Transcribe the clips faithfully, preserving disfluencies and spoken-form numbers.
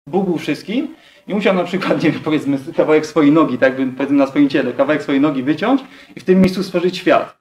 Bóg był wszystkim i musiał na przykład, nie wiem, powiedzmy, kawałek swojej nogi, tak jakby powiedzmy na swoim ciele, kawałek swojej nogi wyciąć i w tym miejscu stworzyć świat.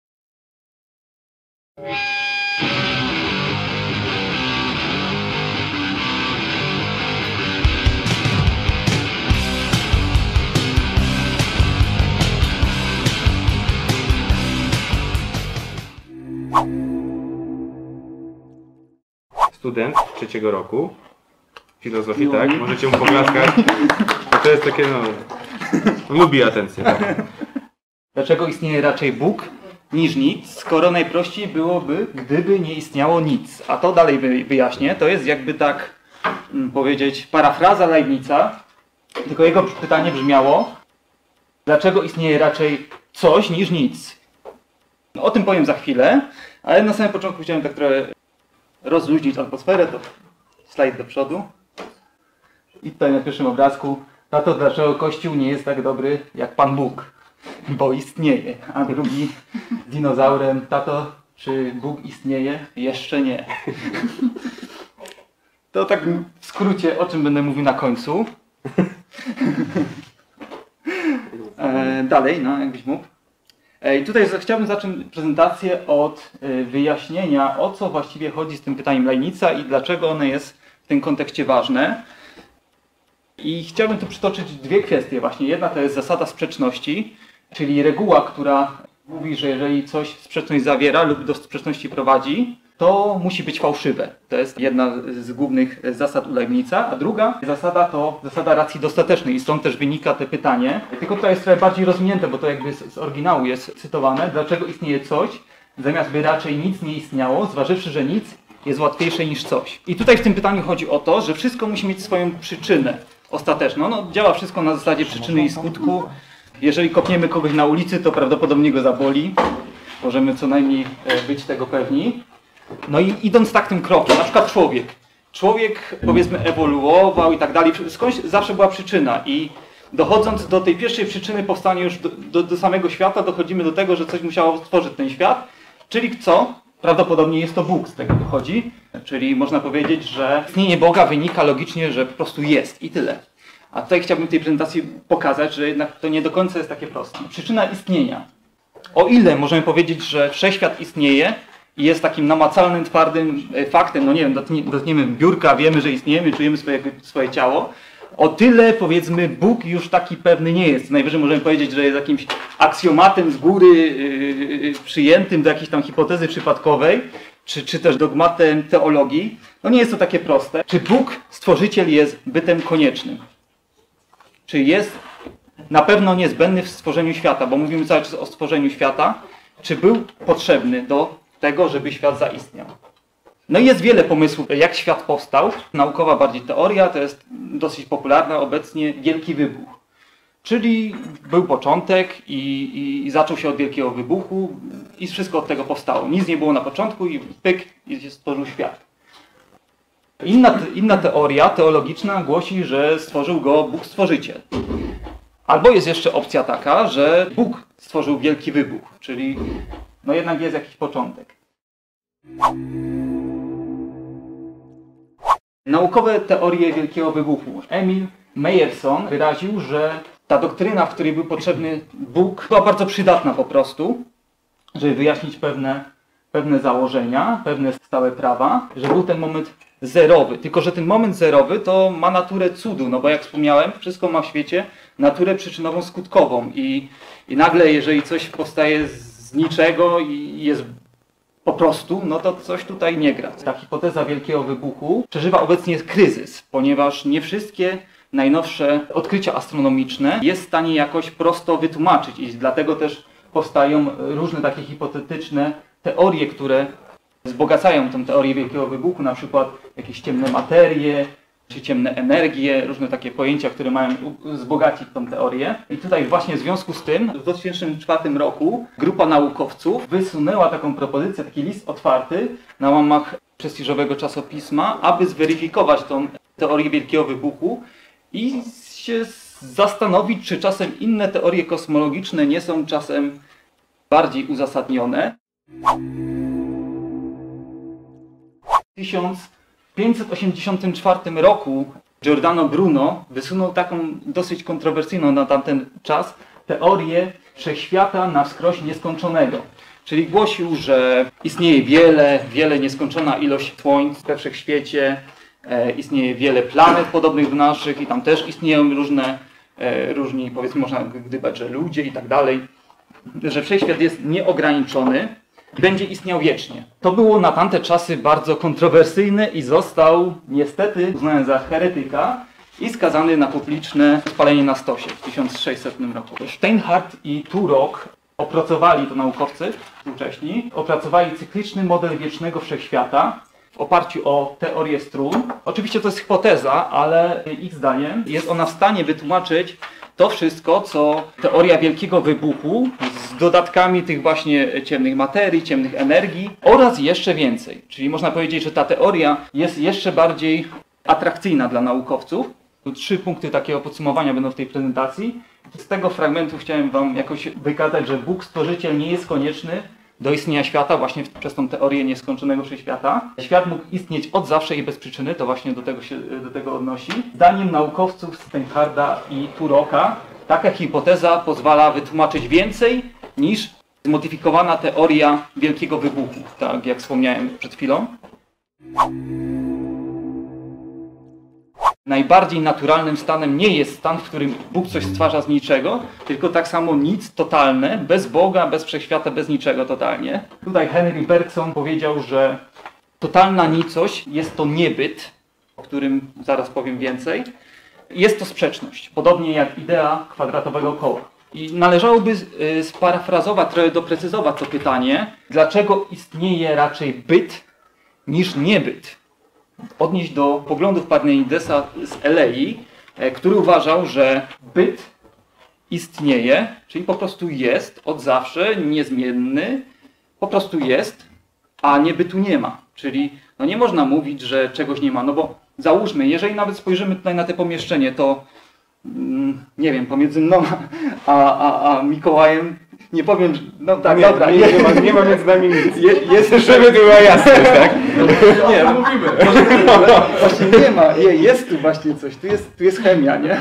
Student trzeciego roku filozofii, no. Tak? Możecie mu pogłaskać. Bo to jest takie, no... lubi atencję. Tak? Dlaczego istnieje raczej Bóg niż nic, skoro najprościej byłoby, gdyby nie istniało nic? A to dalej wyjaśnię. To jest jakby tak hmm, powiedzieć parafraza Leibnica, tylko jego pytanie brzmiało: dlaczego istnieje raczej coś niż nic? No, o tym powiem za chwilę, ale na samym początku chciałem tak trochę rozluźnić atmosferę, to slajd do przodu. I tutaj na pierwszym obrazku, tato, dlaczego Kościół nie jest tak dobry jak Pan Bóg? Bo istnieje. A drugi z dinozaurem, tato, czy Bóg istnieje? Jeszcze nie. To tak w skrócie, o czym będę mówił na końcu. E, dalej, no jakbyś mógł. I tutaj chciałbym zacząć prezentację od wyjaśnienia, o co właściwie chodzi z tym pytaniem Leibnica i dlaczego ono jest w tym kontekście ważne. I chciałbym tu przytoczyć dwie kwestie właśnie. Jedna to jest zasada sprzeczności, czyli reguła, która mówi, że jeżeli coś sprzeczność zawiera lub do sprzeczności prowadzi, to musi być fałszywe. To jest jedna z głównych zasad u Leibnica. A druga zasada to zasada racji dostatecznej i stąd też wynika to pytanie. Tylko tutaj jest trochę bardziej rozwinięte, bo to jakby z oryginału jest cytowane. Dlaczego istnieje coś, zamiast by raczej nic nie istniało, zważywszy, że nic jest łatwiejsze niż coś. I tutaj w tym pytaniu chodzi o to, że wszystko musi mieć swoją przyczynę ostateczną. No, działa wszystko na zasadzie przyczyny i skutku. Jeżeli kopniemy kogoś na ulicy, to prawdopodobnie go zaboli. Możemy co najmniej być tego pewni. No i idąc tak tym krokiem, na przykład człowiek. Człowiek, powiedzmy, ewoluował i tak dalej. Skądś zawsze była przyczyna i dochodząc do tej pierwszej przyczyny powstania już do, do, do samego świata, dochodzimy do tego, że coś musiało stworzyć ten świat. Czyli co? Prawdopodobnie jest to Bóg, z tego wychodzi. Czyli można powiedzieć, że istnienie Boga wynika logicznie, że po prostu jest i tyle. A tutaj chciałbym w tej prezentacji pokazać, że jednak to nie do końca jest takie proste. Przyczyna istnienia. O ile możemy powiedzieć, że wszechświat istnieje i jest takim namacalnym, twardym faktem, no nie wiem, dotkniemy biurka, wiemy, że istniejemy, czujemy swoje, swoje ciało, o tyle, powiedzmy, Bóg już taki pewny nie jest. Najwyżej możemy powiedzieć, że jest jakimś aksjomatem z góry yy, przyjętym do jakiejś tam hipotezy przypadkowej, czy, czy też dogmatem teologii. No nie jest to takie proste. Czy Bóg, Stworzyciel, jest bytem koniecznym? Czy jest na pewno niezbędny w stworzeniu świata? Bo mówimy cały czas o stworzeniu świata. Czy był potrzebny do tego, żeby świat zaistniał? No i jest wiele pomysłów, jak świat powstał. Naukowa bardziej teoria, to jest dosyć popularna obecnie, Wielki Wybuch. Czyli był początek i, i zaczął się od Wielkiego Wybuchu i wszystko od tego powstało. Nic nie było na początku i pyk, i się stworzył świat. Inna, inna teoria teologiczna głosi, że stworzył go Bóg Stworzyciel. Albo jest jeszcze opcja taka, że Bóg stworzył Wielki Wybuch, czyli no jednak jest jakiś początek. Naukowe teorie Wielkiego Wybuchu. Emil Meyerson wyraził, że ta doktryna, w której był potrzebny Bóg, była bardzo przydatna po prostu, żeby wyjaśnić pewne, pewne założenia, pewne stałe prawa, że był ten moment zerowy. Tylko że ten moment zerowy to ma naturę cudu, no bo jak wspomniałem, wszystko ma w świecie naturę przyczynową, skutkową i, i nagle jeżeli coś powstaje z niczego i jest po prostu, no to coś tutaj nie gra. Ta hipoteza Wielkiego Wybuchu przeżywa obecnie kryzys, ponieważ nie wszystkie najnowsze odkrycia astronomiczne jest w stanie jakoś prosto wytłumaczyć i dlatego też powstają różne takie hipotetyczne teorie, które wzbogacają tę teorię Wielkiego Wybuchu, na przykład jakieś ciemne materie, czy ciemne energie, różne takie pojęcia, które mają wzbogacić tę teorię. I tutaj właśnie w związku z tym w dwa tysiące czwartym roku grupa naukowców wysunęła taką propozycję, taki list otwarty na łamach prestiżowego czasopisma, aby zweryfikować tą teorię Wielkiego Wybuchu i się zastanowić, czy czasem inne teorie kosmologiczne nie są czasem bardziej uzasadnione. W tysiąc pięćset osiemdziesiątym czwartym roku Giordano Bruno wysunął taką dosyć kontrowersyjną na tamten czas teorię wszechświata na wskroś nieskończonego. Czyli głosił, że istnieje wiele, wiele nieskończona ilość słońc we wszechświecie, e, istnieje wiele planet podobnych do naszych i tam też istnieją różne, e, różni, powiedzmy, można gdybać, że ludzie i tak dalej, że wszechświat jest nieograniczony, będzie istniał wiecznie. To było na tamte czasy bardzo kontrowersyjne i został niestety uznany za heretyka i skazany na publiczne spalenie na stosie w tysiąc sześćsetnym roku. Steinhardt i Turok opracowali, to naukowcy współcześni, opracowali cykliczny model wiecznego wszechświata w oparciu o teorię strun. Oczywiście to jest hipoteza, ale ich zdaniem jest ona w stanie wytłumaczyć to wszystko, co teoria wielkiego wybuchu z dodatkami tych właśnie ciemnych materii, ciemnych energii oraz jeszcze więcej. Czyli można powiedzieć, że ta teoria jest jeszcze bardziej atrakcyjna dla naukowców. Tu trzy punkty takiego podsumowania będą w tej prezentacji. Z tego fragmentu chciałem wam jakoś wykazać, że Bóg Stworzyciel nie jest konieczny do istnienia świata właśnie przez tą teorię nieskończonego wszechświata. Świat mógł istnieć od zawsze i bez przyczyny, to właśnie do tego się do tego odnosi. Zdaniem naukowców Steinharda i Turoka taka hipoteza pozwala wytłumaczyć więcej niż zmodyfikowana teoria wielkiego wybuchu, tak jak wspomniałem przed chwilą. Najbardziej naturalnym stanem nie jest stan, w którym Bóg coś stwarza z niczego, tylko tak samo nic totalne, bez Boga, bez wszechświata, bez niczego totalnie. Tutaj Henry Bergson powiedział, że totalna nicość jest to niebyt, o którym zaraz powiem więcej. Jest to sprzeczność, podobnie jak idea kwadratowego koła. I należałoby sparafrazować, trochę doprecyzować to pytanie, dlaczego istnieje raczej byt niż niebyt. Odnieść do poglądów Parmenidesa z Elei, który uważał, że byt istnieje, czyli po prostu jest od zawsze, niezmienny, po prostu jest, a niebytu nie ma. Czyli no nie można mówić, że czegoś nie ma, no bo załóżmy, jeżeli nawet spojrzymy tutaj na te pomieszczenie, to mm, nie wiem, pomiędzy mną a, a, a Mikołajem, nie powiem, że, no tak, nie, dobra. Nie, nie, ma, nie ma między nami nic. Je, jest, żeby była jasność, tak? Nie, no, mówimy. Właśnie nie ma, je, jest tu właśnie coś, tu jest, tu jest chemia, nie?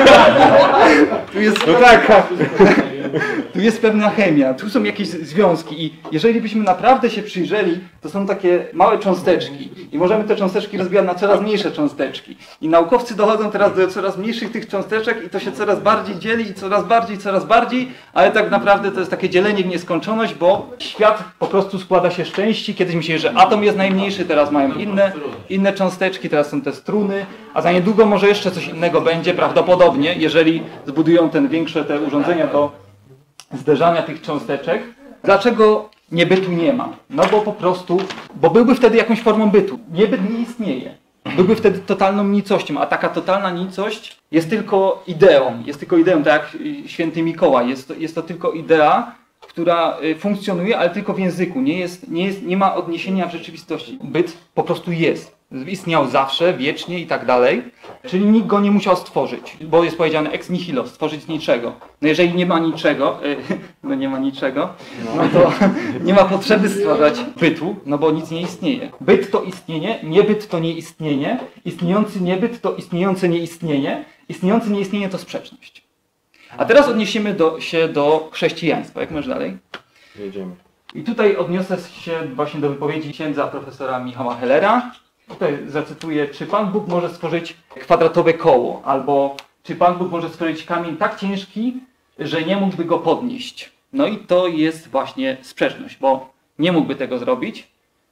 Tu jest, no tak. Tu jest pewna chemia, tu są jakieś związki i jeżeli byśmy naprawdę się przyjrzeli, to są takie małe cząsteczki i możemy te cząsteczki rozbijać na coraz mniejsze cząsteczki. I naukowcy dochodzą teraz do coraz mniejszych tych cząsteczek i to się coraz bardziej dzieli i coraz bardziej, coraz bardziej, ale tak naprawdę to jest takie dzielenie w nieskończoność, bo świat po prostu składa się z części. Kiedyś myśleli, że atom jest najmniejszy, teraz mają inne, inne cząsteczki, teraz są te struny, a za niedługo może jeszcze coś innego będzie, prawdopodobnie, jeżeli zbudują ten większe te urządzenia do zderzania tych cząsteczek. Dlaczego niebytu nie ma? No bo po prostu, bo byłby wtedy jakąś formą bytu. Niebyt nie istnieje. Byłby wtedy totalną nicością, a taka totalna nicość jest tylko ideą. Jest tylko ideą, tak jak święty Mikołaj. Jest to, jest to tylko idea, która funkcjonuje, ale tylko w języku. Nie, jest, nie, jest, nie ma odniesienia w rzeczywistości. Byt po prostu jest. Istniał zawsze, wiecznie i tak dalej. Czyli nikt go nie musiał stworzyć, bo jest powiedziane ex nihilo, stworzyć z niczego. No jeżeli nie ma niczego, no nie ma niczego, no to nie ma potrzeby stwarzać bytu, no bo nic nie istnieje. Byt to istnienie, niebyt to nieistnienie, istniejący niebyt to istniejące nieistnienie, istniejące nieistnienie to sprzeczność. A teraz odniesiemy do, się do chrześcijaństwa. Jak masz dalej? Jedziemy. I tutaj odniosę się właśnie do wypowiedzi księdza profesora Michała Hellera. Tutaj zacytuję, czy Pan Bóg może stworzyć kwadratowe koło, albo czy Pan Bóg może stworzyć kamień tak ciężki, że nie mógłby go podnieść. No i to jest właśnie sprzeczność, bo nie mógłby tego zrobić.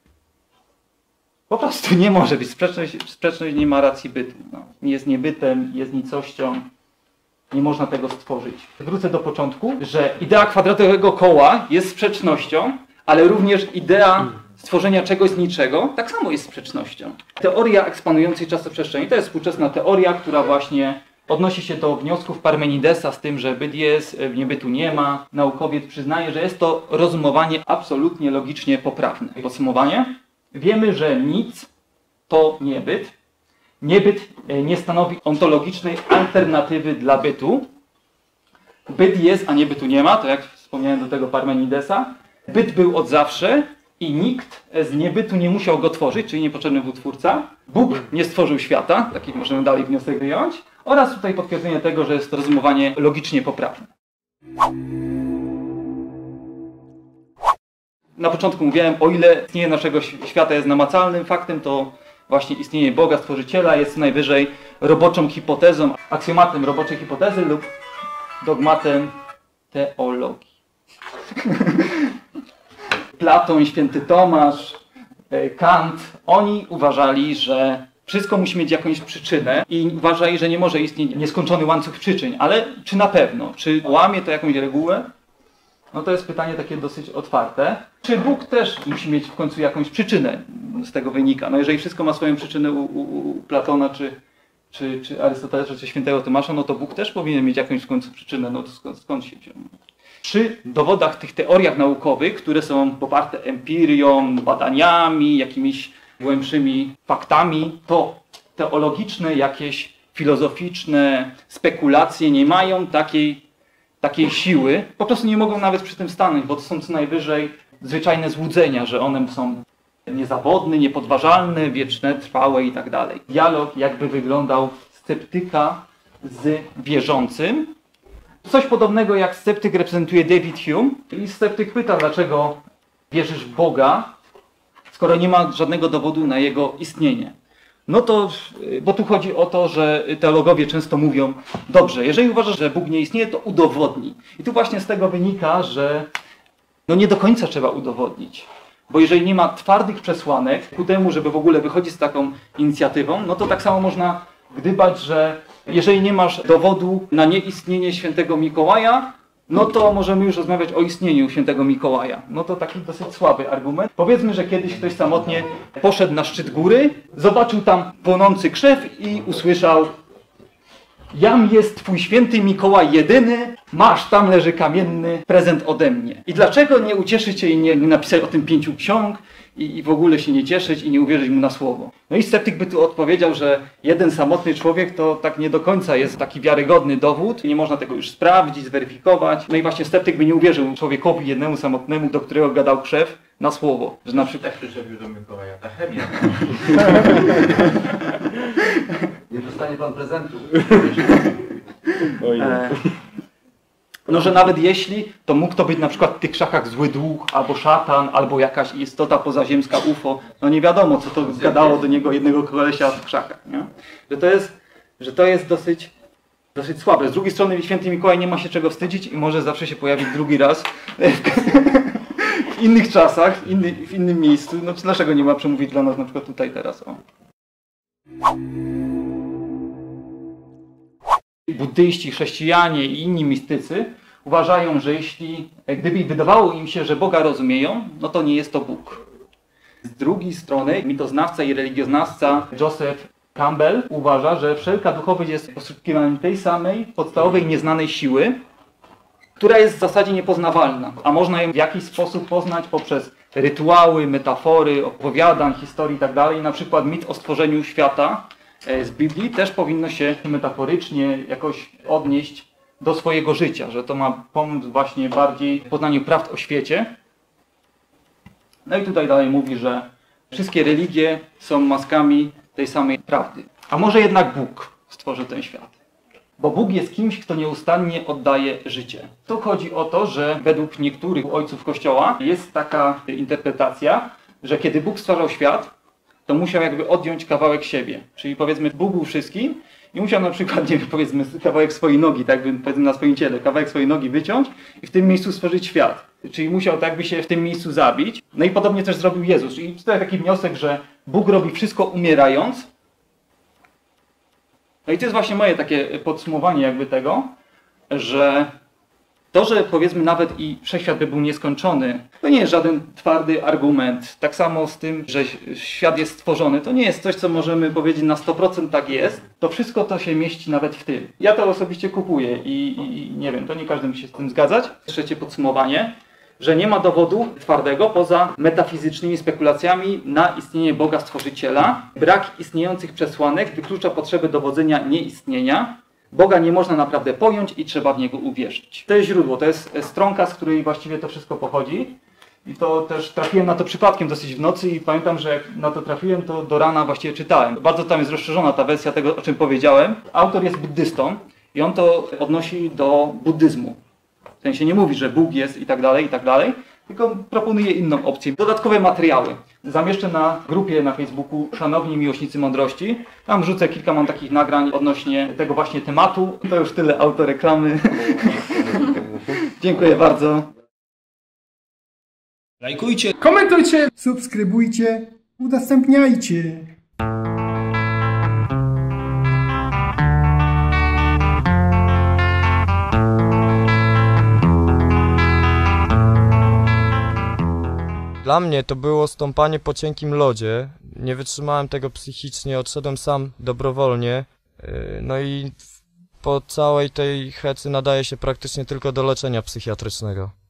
Po prostu nie może być. Sprzeczność, sprzeczność nie ma racji bytu. No, jest niebytem, jest nicością. Nie można tego stworzyć. Wrócę do początku, że idea kwadratowego koła jest sprzecznością, ale również idea stworzenia czegoś z niczego tak samo jest sprzecznością. Teoria ekspanującej czasoprzestrzeni to jest współczesna teoria, która właśnie odnosi się do wniosków Parmenidesa z tym, że byt jest, niebytu nie ma. Naukowiec przyznaje, że jest to rozumowanie absolutnie logicznie poprawne. Podsumowanie. Wiemy, że nic to niebyt. Niebyt nie stanowi ontologicznej alternatywy dla bytu. Byt jest, a niebytu nie ma, to jak wspomniałem do tego Parmenidesa. Byt był od zawsze i i nikt z niebytu nie musiał go tworzyć, czyli niepotrzebny był twórca. Bóg nie stworzył świata, taki możemy dalej wniosek wyjąć. Oraz tutaj potwierdzenie tego, że jest to rozumowanie logicznie poprawne. Na początku mówiłem, o ile istnienie naszego świata jest namacalnym faktem, to właśnie istnienie Boga, Stworzyciela jest co najwyżej roboczą hipotezą, aksjomatem roboczej hipotezy lub dogmatem teologii. Platon, święty Tomasz, Kant, oni uważali, że wszystko musi mieć jakąś przyczynę i uważali, że nie może istnieć nieskończony łańcuch przyczyn. Ale czy na pewno? Czy łamie to jakąś regułę? No to jest pytanie takie dosyć otwarte. Czy Bóg też musi mieć w końcu jakąś przyczynę? Z tego wynika. No jeżeli wszystko ma swoją przyczynę u, u, u Platona, czy, czy, czy Arystotelesa, czy świętego Tomasza, no to Bóg też powinien mieć jakąś w końcu przyczynę. No to skąd, skąd się wziął? Przy dowodach, tych teoriach naukowych, które są poparte empirią, badaniami, jakimiś głębszymi faktami, to teologiczne, jakieś filozoficzne spekulacje nie mają takiej, takiej siły. Po prostu nie mogą nawet przy tym stanąć, bo to są co najwyżej zwyczajne złudzenia, że one są niezawodne, niepodważalne, wieczne, trwałe i tak dalej. Dialog jakby wyglądał sceptyka z wierzącym. Coś podobnego jak sceptyk reprezentuje David Hume. I sceptyk pyta, dlaczego wierzysz w Boga, skoro nie ma żadnego dowodu na jego istnienie. No to, bo tu chodzi o to, że teologowie często mówią, dobrze, jeżeli uważasz, że Bóg nie istnieje, to udowodnij. I tu właśnie z tego wynika, że no nie do końca trzeba udowodnić. Bo jeżeli nie ma twardych przesłanek ku temu, żeby w ogóle wychodzić z taką inicjatywą, no to tak samo można gdybać, że jeżeli nie masz dowodu na nieistnienie świętego Mikołaja, no to możemy już rozmawiać o istnieniu świętego Mikołaja. No to taki dosyć słaby argument. Powiedzmy, że kiedyś ktoś samotnie poszedł na szczyt góry, zobaczył tam płonący krzew i usłyszał: jam jest twój święty Mikołaj jedyny, masz, tam leży kamienny prezent ode mnie. I dlaczego nie ucieszyć się i nie napisać o tym pięciu ksiąg i, i w ogóle się nie cieszyć i nie uwierzyć mu na słowo? No i sceptyk by tu odpowiedział, że jeden samotny człowiek to tak nie do końca jest taki wiarygodny dowód. Nie można tego już sprawdzić, zweryfikować. No i właśnie sceptyk by nie uwierzył człowiekowi jednemu samotnemu, do którego gadał krzew, na słowo. Że na przykład... Tak przyczepił do Mikołaja, ta chemia. Nie dostanie pan prezentu. E, no, że nawet jeśli, to mógł to być na przykład w tych krzakach zły duch, albo szatan, albo jakaś istota pozaziemska U F O. No nie wiadomo, co to gadało do niego jednego kolesia w krzakach. Nie? Że to jest, że to jest dosyć, dosyć słabe. Z drugiej strony święty Mikołaj nie ma się czego wstydzić i może zawsze się pojawić drugi raz w innych czasach, inny, w innym miejscu. No dlaczego nie ma przemówić dla nas na przykład tutaj teraz? O. Buddyści, chrześcijanie i inni mistycy uważają, że jeśli, gdyby wydawało im się, że Boga rozumieją, no to nie jest to Bóg. Z drugiej strony mitoznawca i religioznawca Joseph Campbell uważa, że wszelka duchowość jest poszukiwaniem tej samej podstawowej nieznanej siły, która jest w zasadzie niepoznawalna, a można ją w jakiś sposób poznać poprzez rytuały, metafory, opowiadań, historii itd. Na przykład mit o stworzeniu świata z Biblii też powinno się metaforycznie jakoś odnieść do swojego życia, że to ma pomóc właśnie bardziej w poznaniu prawd o świecie. No i tutaj dalej mówi, że wszystkie religie są maskami tej samej prawdy. A może jednak Bóg stworzył ten świat? Bo Bóg jest kimś, kto nieustannie oddaje życie. Tu chodzi o to, że według niektórych ojców Kościoła jest taka interpretacja, że kiedy Bóg stwarzał świat, to musiał jakby odjąć kawałek siebie. Czyli powiedzmy, Bóg był wszystkim i musiał na przykład, nie wiem, powiedzmy, kawałek swojej nogi, tak jakby powiedzmy na swoim ciele, kawałek swojej nogi wyciąć i w tym miejscu stworzyć świat. Czyli musiał tak by się w tym miejscu zabić. No i podobnie też zrobił Jezus. I tutaj taki wniosek, że Bóg robi wszystko umierając. No i to jest właśnie moje takie podsumowanie jakby tego, że to, że powiedzmy nawet i wszechświat by był nieskończony, to nie jest żaden twardy argument. Tak samo z tym, że świat jest stworzony, to nie jest coś, co możemy powiedzieć na sto procent tak jest. To wszystko to się mieści nawet w tym. Ja to osobiście kupuję i, i, i nie wiem, to nie każdy musi się z tym zgadzać. Trzecie podsumowanie, że nie ma dowodu twardego poza metafizycznymi spekulacjami na istnienie Boga Stworzyciela. Brak istniejących przesłanek wyklucza potrzebę dowodzenia nieistnienia. Boga nie można naprawdę pojąć i trzeba w Niego uwierzyć. To jest źródło, to jest stronka, z której właściwie to wszystko pochodzi. I to też trafiłem na to przypadkiem dosyć w nocy i pamiętam, że jak na to trafiłem, to do rana właściwie czytałem. Bardzo tam jest rozszerzona ta wersja tego, o czym powiedziałem. Autor jest buddystą i on to odnosi do buddyzmu. W sensie nie mówi, że Bóg jest i tak dalej, i tak dalej, tylko proponuje inną opcję. Dodatkowe materiały zamieszczę na grupie na Facebooku Szanowni Miłośnicy Mądrości. Tam wrzucę kilka mam takich nagrań odnośnie tego właśnie tematu. To już tyle autoreklamy. Dziękuję bardzo. Lajkujcie, Komentujcie, subskrybujcie, udostępniajcie. Dla mnie to było stąpanie po cienkim lodzie. Nie wytrzymałem tego psychicznie, odszedłem sam dobrowolnie. Yy, No i po całej tej hecy nadaje się praktycznie tylko do leczenia psychiatrycznego.